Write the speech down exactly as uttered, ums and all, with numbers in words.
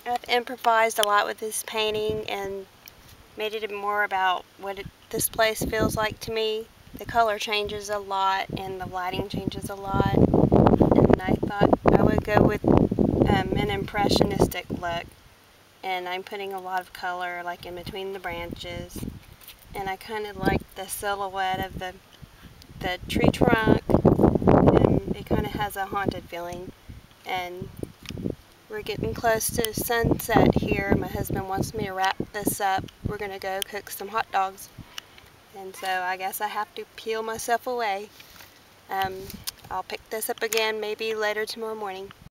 I've improvised a lot with this painting and made it more about what it, this place feels like to me. The color changes a lot and the lighting changes a lot, and I thought I would go with um, an impressionistic look, and I'm putting a lot of color like in between the branches, and I kind of like the silhouette of the, the tree trunk, and it kind of has a haunted feeling. And we're getting close to sunset here. My husband wants me to wrap this up. We're going to go cook some hot dogs. And so I guess I have to peel myself away. Um, I'll pick this up again maybe later tomorrow morning.